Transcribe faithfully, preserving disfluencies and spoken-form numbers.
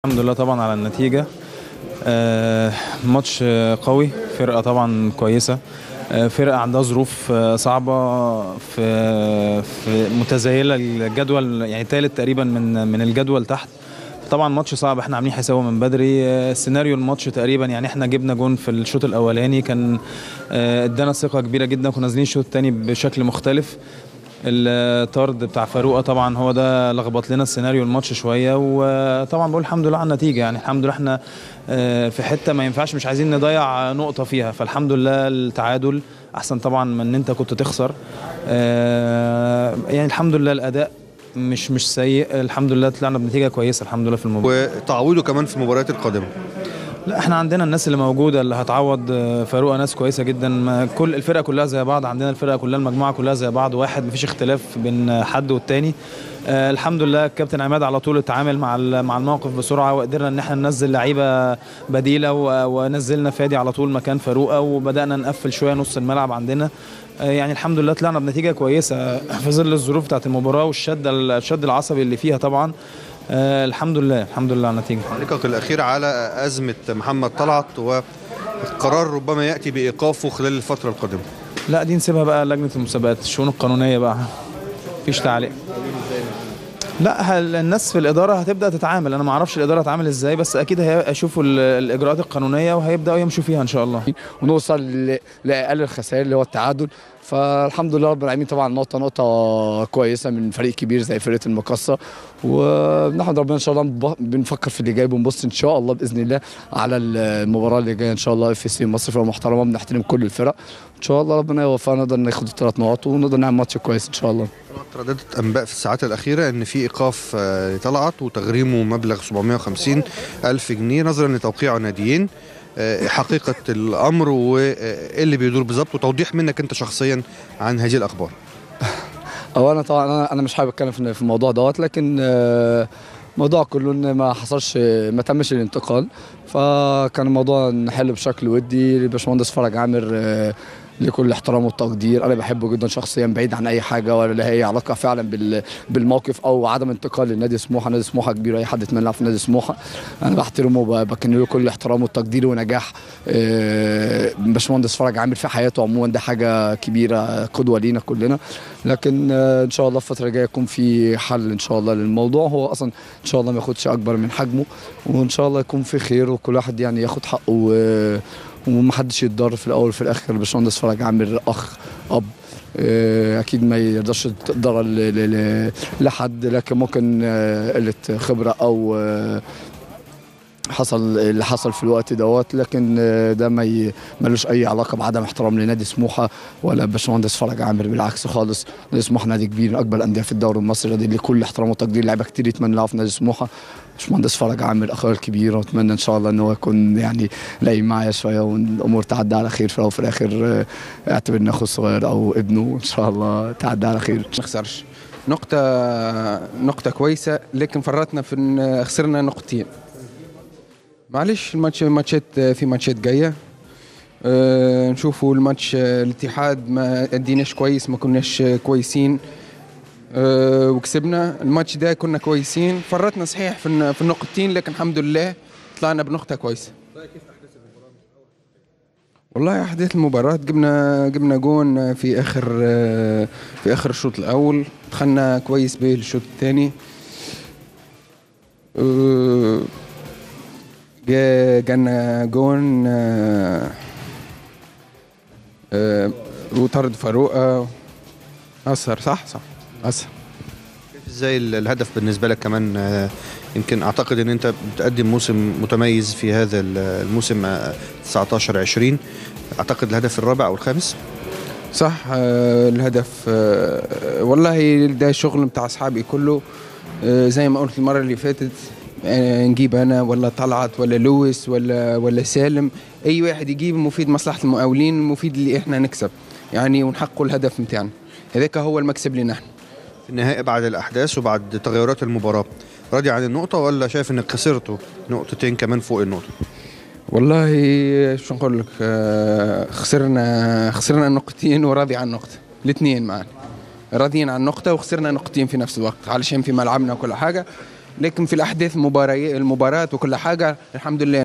الحمد لله طبعا على النتيجة. آه، ماتش آه، قوي، فرقة طبعا كويسة. آه، فرقة عندها ظروف آه، صعبة، في في متزايلة الجدول، يعني تالت تقريبا من من الجدول تحت. طبعا ماتش صعب، احنا عاملين حسابه من بدري. آه، سيناريو الماتش تقريبا يعني احنا جبنا جون في الشوط الاولاني، كان آه، ادانا ثقة كبيرة جدا، كنا نازلين الشوط الثاني بشكل مختلف. الطرد بتاع فاروقه طبعا هو ده لخبط لنا السيناريو الماتش شويه، وطبعا بقول الحمد لله على النتيجه. يعني الحمد لله احنا آه، في حته ما ينفعش، مش عايزين نضيع نقطه فيها، فالحمد لله التعادل احسن طبعا من ان انت كنت تخسر. آه، يعني الحمد لله الاداء مش مش سيء، الحمد لله طلعنا بنتيجه كويسه الحمد لله في المباراه. وتعويضه كمان في المباريات القادمه. لا احنا عندنا الناس اللي موجوده اللي هتعوض آه، فاروقه، ناس كويسه جدا. ما كل الفرقه كلها زي بعض، عندنا الفرقه كلها المجموعه كلها زي بعض، واحد مفيش اختلاف بين حد والتاني. آه الحمد لله الكابتن عماد على طول اتعامل مع مع الموقف بسرعه، وقدرنا ان احنا ننزل لعيبه بديله، ونزلنا فادي على طول مكان فاروقه، وبدانا نقفل شويه نص الملعب عندنا. آه يعني الحمد لله طلعنا بنتيجه كويسه في ظل الظروف بتاعت المباراه والشد الشد العصبي اللي فيها طبعا. آه الحمد لله الحمد لله على النتيجه. تعليقك الاخير على ازمه محمد طلعت وقرار ربما ياتي بايقافه خلال الفتره القادمه. لا دي نسيبها بقى لجنه المسابقات، الشؤون القانونيه بقى، مفيش تعليق. لا الناس في الاداره هتبدا تتعامل، انا ما اعرفش الاداره هتعامل ازاي، بس اكيد هيشوفوا الاجراءات القانونيه وهيبداوا يمشوا فيها ان شاء الله، ونوصل لاقل الخسائر اللي هو التعادل. فالحمد لله رب العالمين، طبعا نقطه نقطه كويسه من فريق كبير زي فرقه المقصه، وبنحمد ربنا ان شاء الله. بنفكر في اللي جاي، بنبص ان شاء الله باذن الله على المباراه اللي جايه ان شاء الله. اف سي مصر فرقه محترمه، بنحترم كل الفرق، ان شاء الله ربنا يوفقنا نقدر ناخد الثلاث نقط ونقدر نعمل ماتش كويس ان شاء الله. ترددت انباء في الساعات الاخيره ان في ايقاف لطلعت وتغريمه مبلغ سبعمائة وخمسين الف جنيه نظرا لتوقيع ناديين. حقيقه الامر وايه اللي بيدور بالظبط، وتوضيح منك انت شخصيا عن هذه الاخبار. اولا طبعا انا انا مش حابب اتكلم في الموضوع دوت، لكن الموضوع كله ان ما حصلش، ما تمش الانتقال، فكان الموضوع نحله بشكل ودي. الباشمهندس فرج عامر لكل احترام والتقدير، انا بحبه جدا شخصيا بعيد عن اي حاجه ولا لها اي علاقه فعلا بالموقف او عدم انتقال لنادي سموحه. نادي سموحه كبير، اي حد يتمنى يلعب في نادي سموحه انا بحترمه وبكن له كل احترام والتقدير ونجاح. باشمهندس فرج عامر في حياته عموما ده حاجه كبيره، قدوه لينا كلنا. لكن ان شاء الله الفتره الجايه يكون في حل ان شاء الله للموضوع، هو اصلا ان شاء الله ما ياخدش اكبر من حجمه، وان شاء الله يكون في خير وكل واحد يعني ياخد حقه ومحدش يتضرر في الاول وفي الاخر. الباشمهندس فرج عامر اخ اب، اكيد ما يقدرش يتضرر لحد، لكن ممكن قله خبره او حصل اللي حصل في الوقت دوت، لكن ده ما ملوش اي علاقه بعدم احترام لنادي سموحه ولا باشمهندس فرج عامر، بالعكس خالص. نادي سموحه نادي كبير من اكبر الانديه في الدوري المصري، نادي لكل احترام وتقدير، لعيبه كتير يتمنى يلعبوا في نادي سموحه. باشمهندس فرج عامر اخويا الكبير، واتمنى ان شاء الله ان هو يكون يعني لاقي معايا شويه والامور تعدي على خير، في الاول وفي الاخر اعتبرني اخو صغير او ابنه، ان شاء الله تعدي على خير. ما نخسرش نقطه نقطه كويسه، لكن فرطنا في خسرنا نقطتين. معلش الماتش ماتشات في ماتشات جايه، أه نشوفوا الماتش. الاتحاد ما اديناش كويس، ما كناش كويسين، أه وكسبنا الماتش ده كنا كويسين. فرطنا صحيح في في النقطتين، لكن الحمد لله طلعنا بنقطه كويسه. كيف احداث المباراه؟ والله احداث المباراه جبنا جبنا جون في اخر في اخر الشوط الاول، دخلنا كويس به الشوط الثاني. أه جانا جون آه آه وطرد فاروقه اثر. صح صح اثر. ازاي الهدف بالنسبه لك كمان؟ آه يمكن اعتقد ان انت بتقدم موسم متميز في هذا الموسم آه تسعة عشر عشرين، اعتقد الهدف الرابع او الخامس. صح. آه الهدف آه والله ده شغل بتاع اصحابي كله. آه زي ما قلت المره اللي فاتت، نجيب انا ولا طلعت ولا لويس ولا ولا سالم، اي واحد يجيب مفيد مصلحه المقاولين، مفيد اللي احنا نكسب يعني ونحقق الهدف بتاعنا، هذاك هو المكسب لنا احنا. في النهايه بعد الاحداث وبعد تغيرات المباراه، راضي عن النقطه ولا شايف انك خسرتوا نقطتين كمان فوق النقطه؟ والله شو نقول لك، خسرنا خسرنا نقطتين وراضي عن نقطه، الاثنين معنا راضيين عن نقطه، وخسرنا نقطتين في نفس الوقت علشان في ملعبنا وكل حاجه. لكن في الاحداث المباراه المباراه وكل حاجه الحمد لله